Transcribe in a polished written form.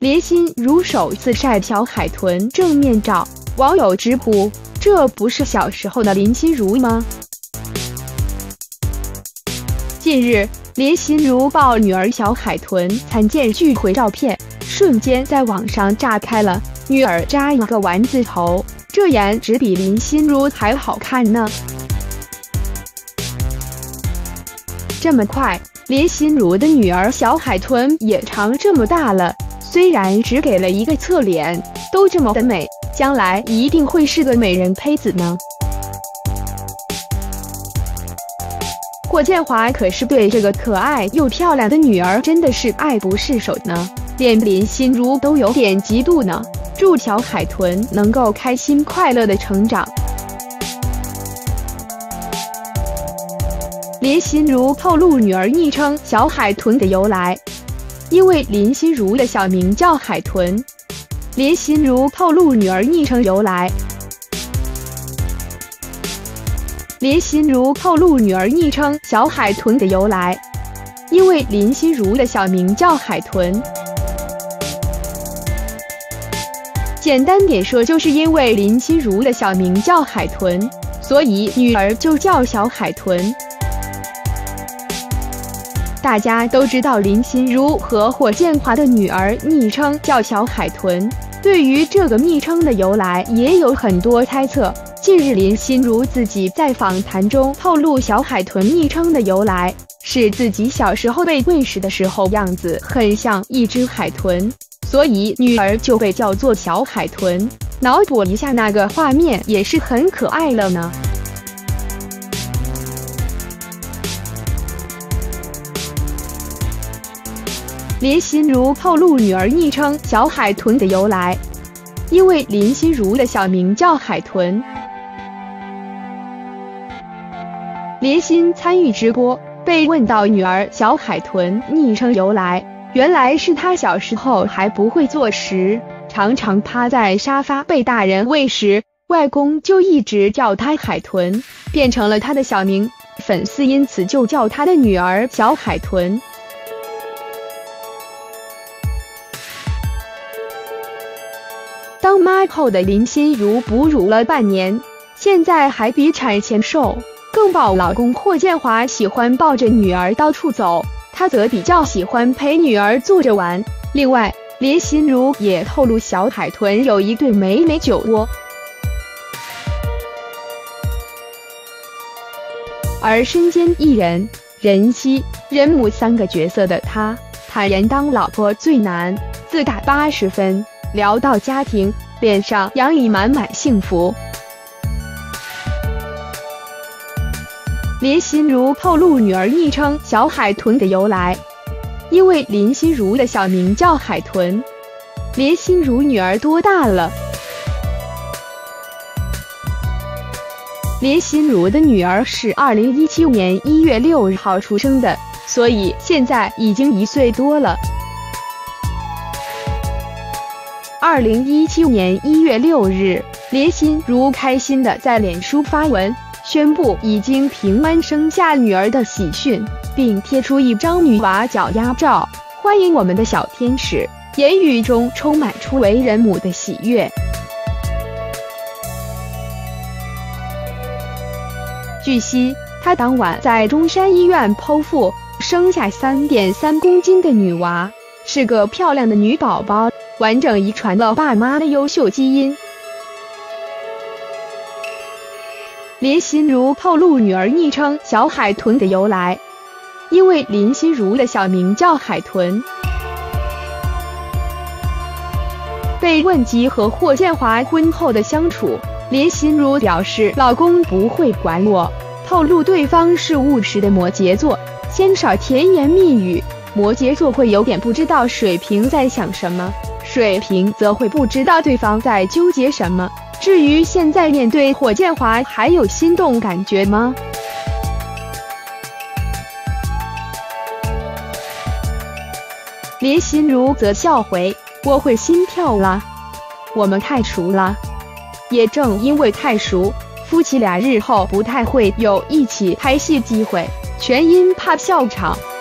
林心如首次晒小海豚正面照，网友直呼这不是小时候的林心如吗？近日，林心如抱女儿小海豚参见聚会照片，瞬间在网上炸开了。女儿扎一个丸子头，这颜值比林心如还好看呢。这么快，林心如的女儿小海豚也长这么大了，虽然只给了一个侧脸，都这么的美，将来一定会是个美人胚子呢。霍建华可是对这个可爱又漂亮的女儿真的是爱不释手呢，连林心如都有点嫉妒呢。祝小海豚能够开心快乐的成长。林心如透露女儿昵称小海豚的由来，因为林心如的小名叫海豚。林心如透露女儿昵称由来。林心如透露女儿昵称小海豚的由来，因为林心如的小名叫海豚。简单点说，就是因为林心如的小名叫海豚，所以女儿就叫小海豚。大家都知道林心如和霍建华的女儿昵称叫小海豚，对于这个昵称的由来也有很多猜测。近日林心如自己在访谈中透露，小海豚昵称的由来是自己小时候被喂食的时候样子很像一只海豚，所以女儿就被叫做小海豚。脑补一下那个画面也是很可爱了呢。林心如透露女儿昵称小海豚的由来，因为林心如的小名叫海豚。林心参与直播，被问到女儿小海豚昵称由来，原来是她小时候还不会坐时，常常趴在沙发被大人喂食，外公就一直叫她海豚，变成了她的小名，粉丝因此就叫她的女儿小海豚。当妈后的林心如哺乳了半年，现在还比产前瘦，更抱老公霍建华喜欢抱着女儿到处走，她则比较喜欢陪女儿坐着玩。另外，林心如也透露小海豚有一对美美酒窝。而身兼艺人、人妻、人母3个角色的她，坦言当老婆最难，自打80分聊到家庭，脸上洋溢满满幸福。林心如透露女儿昵称小海豚的由来，因为林心如的小名叫海豚。林心如女儿多大了？林心如的女儿是2017年1月6号出生的，所以现在已经1岁多了。2017年1月6日，林心如开心地在脸书发文，宣布已经平安生下女儿的喜讯，并贴出一张女娃脚丫照，欢迎我们的小天使，言语中充满初为人母的喜悦。据悉，她当晚在中山医院剖腹，生下3.3公斤的女娃，是个漂亮的女宝宝，完整遗传了爸妈的优秀基因。林心如透露女儿昵称小海豚的由来，因为林心如的小名叫海豚。被问及和霍建华婚后的相处，林心如表示老公不会管我，透露对方是务实的摩羯座，鲜少甜言蜜语，摩羯座会有点不知道水瓶在想什么，水瓶则会不知道对方在纠结什么。至于现在面对霍建华还有心动感觉吗？林心如则笑回，我会心跳了，我们太熟了，也正因为太熟，夫妻俩日后不太会有一起拍戏机会，全因怕笑场。